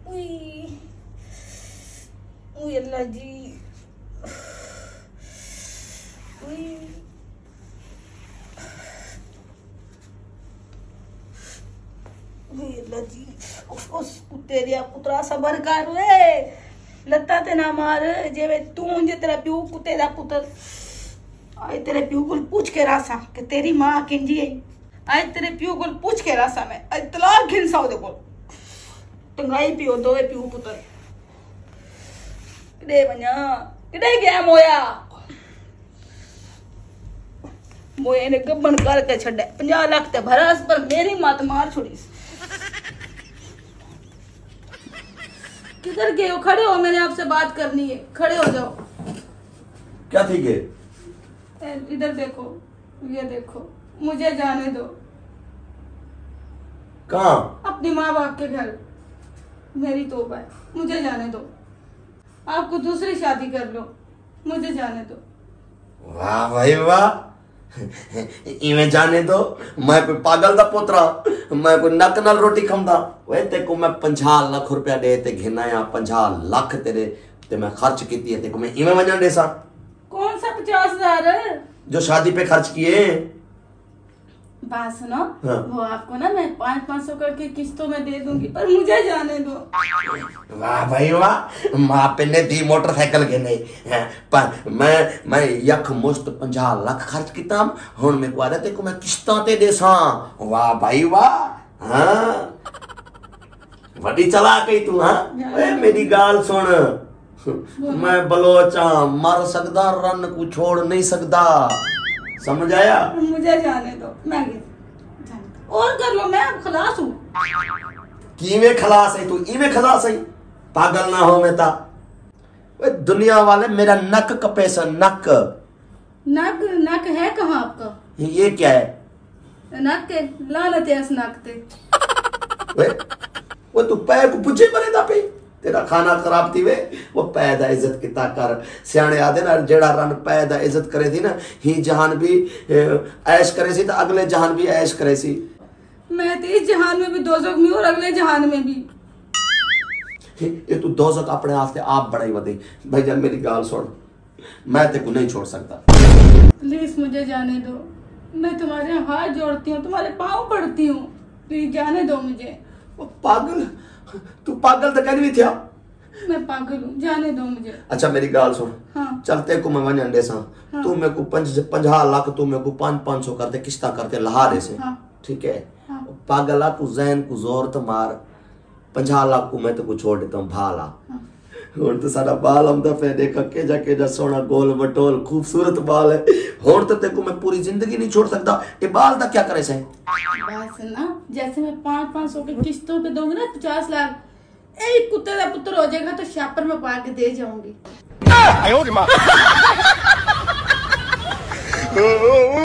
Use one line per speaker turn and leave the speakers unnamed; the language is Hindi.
अल्लाह जी। अल्लाह जी। उस कुत्ते दिया पुत्रा सबर कर वे, लत्ता ते ना मार जेवे तू जे तेरा प्यू कुत्ते दा पुत्र। आए तेरे प्यू को पूछ के रासा कि तेरी मां किंजी है। आए तेरे प्यू को पूछ के रासा मैं तलाक घिनसा ओदे कोल टंगाई पियो दोवे प्यू पुत्र। किडे वणा किडे गया मोया मोये ने गबन करके छड़े 50 लाख ते भरास पर मेरी मत मार छोड़ी। किधर गए हो? खड़े हो, मैंने आपसे बात करनी है। खड़े हो जाओ।
क्या थी के?
इधर देखो, ये देखो, मुझे जाने दो।
कहाँ?
अपनी माँ बाप के घर। मेरी तौबा है, मुझे जाने दो। आपको दूसरी शादी कर लो, मुझे जाने दो।
वाह भाई वाह, इवें जाने दो। मैं कोई पागल दा पोतरा, मैं कोई नक नाल रोटी खांदा। वे ते को मैं 50 लाख रुपया दे ते घिनाया 50 लाख तेरे ते मैं खर्च कीती है ते को मैं इवें वजन दे सा।
कौन सा 50,000
जो शादी पे खर्च किए?
बात सुनो।
हाँ।
वो आपको ना मैं 500 करके किस्तों में दे दूंगी, पर मुझे जाने दो।
वाह भाई वाह, माँ पे ने दी मोटरसाइकिल के नहीं पर मैं यख मुश्त 50 लाख खर्च किता हुन मेरे को आ रहा ते को मैं किस्तां ते दे सा। वाह भाई वाह। हाँ बड़ी चला गई तू। हाँ मेरी गाल सुन, मैं बलोचा मर सकदा रन को छोड़ नहीं सकदा, समझ आया?
मुझे जाने दो, मैं जाने दो। और कर लो, मैं अब खलास हूँ।
कीमे खलास है तू? इमे खलास है? पागल ना हो मैं ता। वे दुनिया वाले मेरा नक कपे से नक
नक है कहाँ आपका?
ये क्या है?
नक के लानत है इस नक ते।
वो तू पैर को पुछे मरे दा पे तेरा खाना खराब थी वे। वो पैदा इज्जत किता कर, सियाने आदे ना जेड़ा रन पैदा इज्जत करे थी ना ही जहान भी ऐश करे सी तो अगले जहान भी ऐश करे सी।
मैं तो इस जहान में भी दोज़ख में और अगले जहान में भी।
ये तू दोज़ख अपने हाथ से आप बढ़ाई वधी। भाईजान मेरी गाल सुन, मैं तेको नहीं छोड़ सकता।
प्लीज मुझे जाने दो, मैं तुम्हारे हाथ जोड़ती हूँ, तुम्हारे पाँव पड़ती हूँ, प्लीज जाने दो मुझे।
वो पागल, तू पागल तो कहीं भी थिया।
मैं पागल हूँ, जाने दो मुझे।
अच्छा मेरी गाल सुन।
हाँ।
चलते को मैं वजन दे सा।
हाँ।
तू मेरे को 50 लाख तू मेरे को 500 करते किस्ता करते लहा दे से।
हाँ।
ठीक है।
हाँ।
पागला तू जहन को जोर तो मार, 50 लाख को मैं तो को छोड़ देता हूँ भाला।
हाँ।
हुन तो सारा बाल हमदा पे देखा केजा सोना गोल बटोल खूबसूरत बाल है। हुन तो तेको मैं पूरी जिंदगी नहीं छोड़ सकता। ये बाल दा क्या करे से?
बात सुनना, जैसे मैं 500 के किस्तों पे दूंगी ना 50 लाख, एक कुत्ते का पुत्र हो जाएगा तो शापर में पा के दे जाऊंगी।